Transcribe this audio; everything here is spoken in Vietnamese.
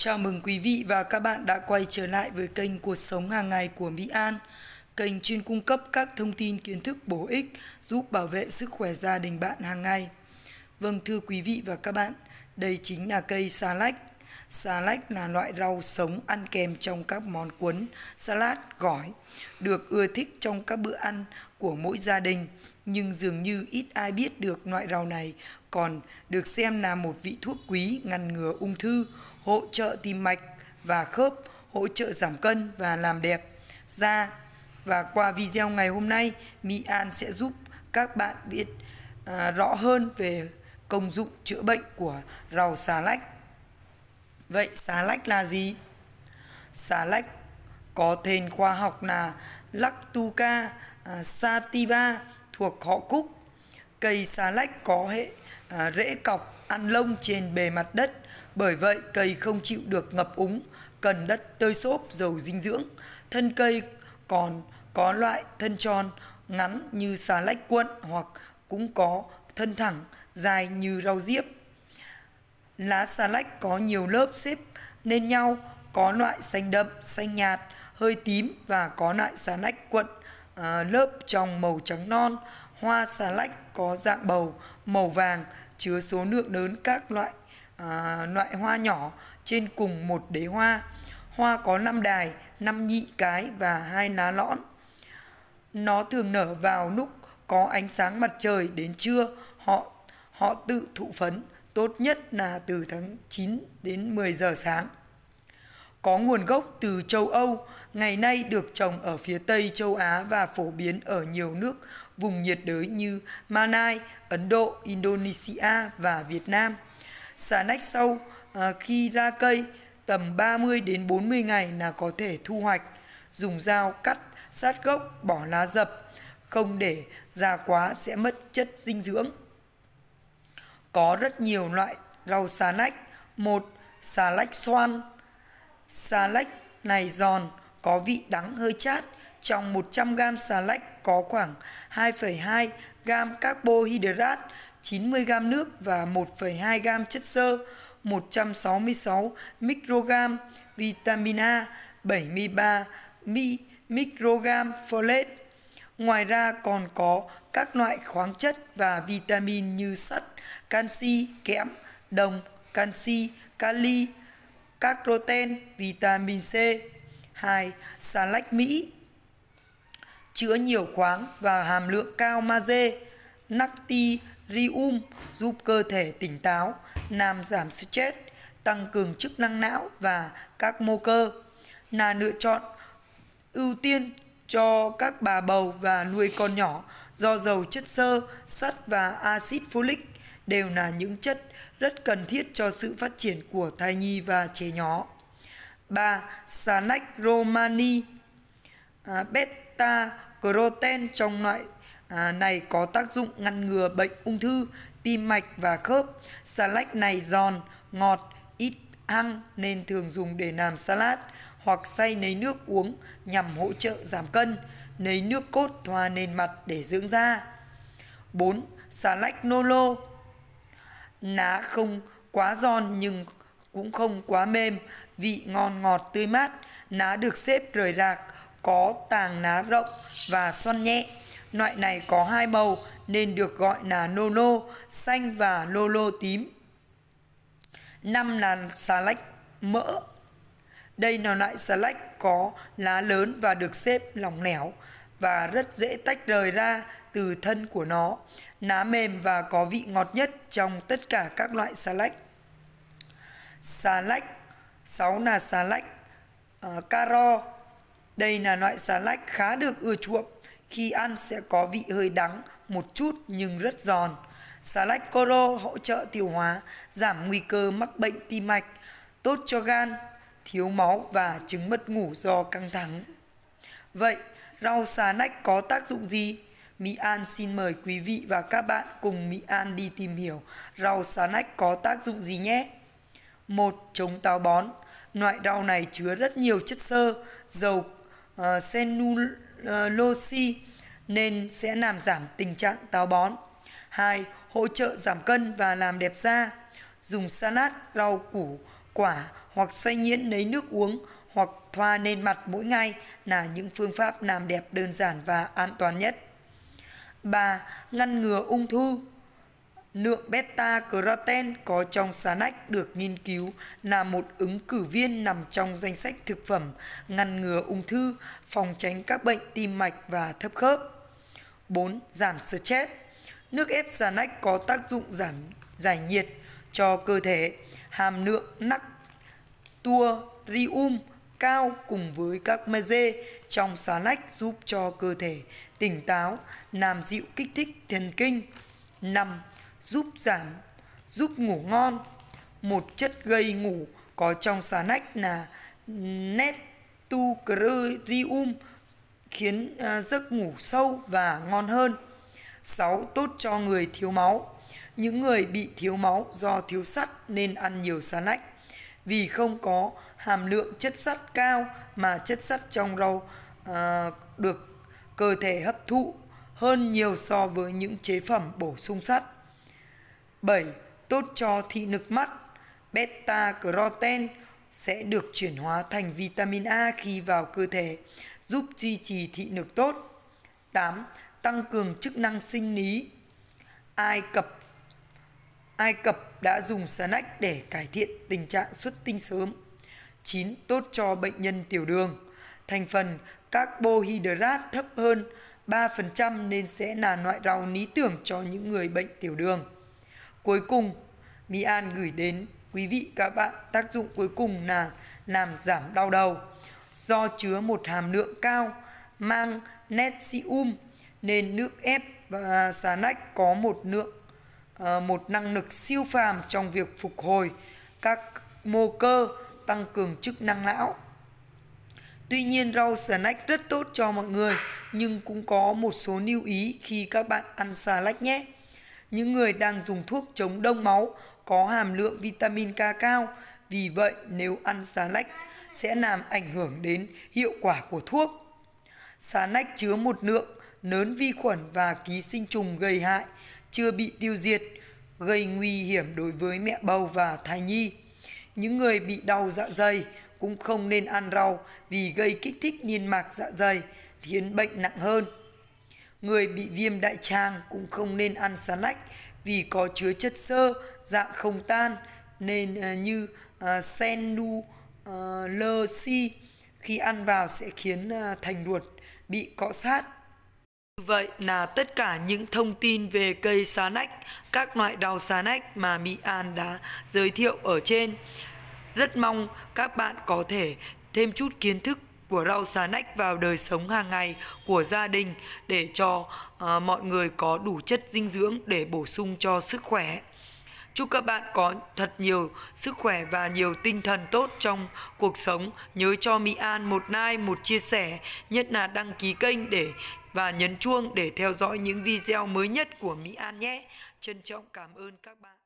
Chào mừng quý vị và các bạn đã quay trở lại với kênh Cuộc sống hàng ngày của Mỹ An, kênh chuyên cung cấp các thông tin kiến thức bổ ích giúp bảo vệ sức khỏe gia đình bạn hàng ngày. Vâng, thưa quý vị và các bạn, đây chính là cây xà lách. Xà lách là loại rau sống ăn kèm trong các món cuốn, salad, gỏi, được ưa thích trong các bữa ăn của mỗi gia đình. Nhưng dường như ít ai biết được loại rau này còn được xem là một vị thuốc quý ngăn ngừa ung thư, hỗ trợ tim mạch và khớp, hỗ trợ giảm cân và làm đẹp da. Và qua video ngày hôm nay, Mỹ An sẽ giúp các bạn biết rõ hơn về công dụng chữa bệnh của rau xà lách. Vậy xà lách là gì? Xà lách có tên khoa học là Lactuca sativa thuộc họ cúc. Cây xà lách có hệ rễ cọc ăn lông trên bề mặt đất, bởi vậy cây không chịu được ngập úng, cần đất tơi xốp giàu dinh dưỡng. Thân cây còn có loại thân tròn ngắn như xà lách cuộn, hoặc cũng có thân thẳng dài như rau diếp. Lá xà lách có nhiều lớp xếp lên nhau, có loại xanh đậm, xanh nhạt, hơi tím, và có loại xà lách cuộn lớp trong màu trắng non. Hoa xà lách có dạng bầu màu vàng, chứa số lượng lớn các loại hoa nhỏ trên cùng một đế hoa. Hoa có 5 đài, 5 nhị cái và 2 lá lõn. Nó thường nở vào lúc có ánh sáng mặt trời đến trưa. Họ tự thụ phấn, tốt nhất là từ tháng 9 đến 10 giờ sáng. Có nguồn gốc từ châu Âu, ngày nay được trồng ở phía Tây châu Á và phổ biến ở nhiều nước vùng nhiệt đới như Malai, Ấn Độ, Indonesia và Việt Nam. Xà lách sau khi ra cây tầm 30 đến 40 ngày là có thể thu hoạch. Dùng dao cắt sát gốc, bỏ lá dập, không để già quá sẽ mất chất dinh dưỡng. Có rất nhiều loại rau xà lách. 1. Xà lách xoan. Xà lách này giòn, có vị đắng hơi chát. Trong 100g xà lách có khoảng 2,2 gam carbohydrate, 90g nước và 1,2 gam chất xơ, 166 microgram vitamin A, 73 microgram folate. Ngoài ra còn có các loại khoáng chất và vitamin như sắt, canxi, kẽm, đồng, canxi, kali, các protein, vitamin C. 2. Xà lách Mỹ chứa nhiều khoáng và hàm lượng cao magie, natrium, giúp cơ thể tỉnh táo, làm giảm stress, tăng cường chức năng não và các mô cơ. Là lựa chọn ưu tiên cho các bà bầu và nuôi con nhỏ, do giàu chất xơ, sắt và axit folic đều là những chất rất cần thiết cho sự phát triển của thai nhi và trẻ nhỏ. 3. Xà lách romani. Beta carotene trong loại này có tác dụng ngăn ngừa bệnh ung thư, tim mạch và khớp. Xà lách này giòn, ngọt, ít hăng nên thường dùng để làm salad hoặc xay lấy nước uống nhằm hỗ trợ giảm cân. Lấy nước cốt thoa lên mặt để dưỡng da. 4. Xà lách nolo. Lá không quá giòn nhưng cũng không quá mềm, vị ngon ngọt tươi mát. Lá được xếp rời rạc, có tàng lá rộng và xoăn nhẹ. Loại này có 2 màu nên được gọi là nolo xanh và nolo tím. 5 là xà lách mỡ. Đây là loại xà lách có lá lớn và được xếp lỏng lẻo và rất dễ tách rời ra từ thân của nó. Lá mềm và có vị ngọt nhất trong tất cả các loại xà lách. Xà lách 6 là xà lách caro. Đây là loại xà lách khá được ưa chuộng. Khi ăn sẽ có vị hơi đắng một chút nhưng rất giòn. Xà lách caro hỗ trợ tiêu hóa, giảm nguy cơ mắc bệnh tim mạch, tốt cho gan, thiếu máu và chứng mất ngủ do căng thẳng. Vậy rau xà lách có tác dụng gì? Mỹ An xin mời quý vị và các bạn cùng Mỹ An đi tìm hiểu rau xà lách có tác dụng gì nhé. 1. Chống táo bón. Loại rau này chứa rất nhiều chất xơ, giàu cellulose nên sẽ làm giảm tình trạng táo bón. 2. Hỗ trợ giảm cân và làm đẹp da. Dùng salad rau củ quả hoặc xay nhuyễn lấy nước uống hoặc thoa lên mặt mỗi ngày là những phương pháp làm đẹp đơn giản và an toàn nhất. 3. Ngăn ngừa ung thư. Lượng beta-carotene có trong xà nách được nghiên cứu là một ứng cử viên nằm trong danh sách thực phẩm ngăn ngừa ung thư, phòng tránh các bệnh tim mạch và thấp khớp. 4. Giảm stress. Nước ép xà nách có tác dụng giải nhiệt cho cơ thể. Hàm lượng natrium cao cùng với các magie trong xà nách giúp cho cơ thể tỉnh táo, làm dịu kích thích thần kinh. 5. Giúp ngủ ngon. Một chất gây ngủ có trong xà nách là natrium khiến giấc ngủ sâu và ngon hơn. 6. Tốt cho người thiếu máu. Những người bị thiếu máu do thiếu sắt nên ăn nhiều xà nách vì không có hàm lượng chất sắt cao mà chất sắt trong rau được cơ thể hấp thụ hơn nhiều so với những chế phẩm bổ sung sắt. 7. Tốt cho thị lực mắt. Beta-carotene sẽ được chuyển hóa thành vitamin A khi vào cơ thể, giúp duy trì thị lực tốt. 8. Tăng cường chức năng sinh lý. Ai Cập đã dùng xà nách để cải thiện tình trạng xuất tinh sớm. 9. Tốt cho bệnh nhân tiểu đường. Thành phần carbohydrate thấp hơn 3% nên sẽ là loại rau lý tưởng cho những người bệnh tiểu đường. Cuối cùng, My An gửi đến quý vị các bạn tác dụng cuối cùng là làm giảm đau đầu. Do chứa một hàm lượng cao magnesium nên nước ép và xà nách có một năng lực siêu phàm trong việc phục hồi các mô cơ, tăng cường chức năng não. Tuy nhiên rau xà nách rất tốt cho mọi người, nhưng cũng có một số lưu ý khi các bạn ăn xà nách nhé. Những người đang dùng thuốc chống đông máu có hàm lượng vitamin K cao, vì vậy nếu ăn xà nách sẽ làm ảnh hưởng đến hiệu quả của thuốc. Xà nách chứa một lượng lớn vi khuẩn và ký sinh trùng gây hại, chưa bị tiêu diệt, gây nguy hiểm đối với mẹ bầu và thai nhi. Những người bị đau dạ dày cũng không nên ăn rau vì gây kích thích niêm mạc dạ dày, khiến bệnh nặng hơn. Người bị viêm đại tràng cũng không nên ăn xà nách vì có chứa chất xơ dạng không tan nên như cellulose, khi ăn vào sẽ khiến thành ruột bị cọ sát. Như vậy là tất cả những thông tin về cây xà nách, các loại rau xà nách mà My An đã giới thiệu ở trên. Rất mong các bạn có thể thêm chút kiến thức của rau xà nách vào đời sống hàng ngày của gia đình để cho mọi người có đủ chất dinh dưỡng để bổ sung cho sức khỏe. Chúc các bạn có thật nhiều sức khỏe và nhiều tinh thần tốt trong cuộc sống. Nhớ cho My An một like, một chia sẻ, nhất là đăng ký kênh và nhấn chuông để theo dõi những video mới nhất của My An nhé. Trân trọng cảm ơn các bạn.